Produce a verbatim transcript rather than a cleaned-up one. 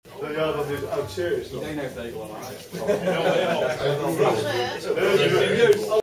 Ja, dat is oud serieus toch? Iedereen heeft hekel aan Ajax.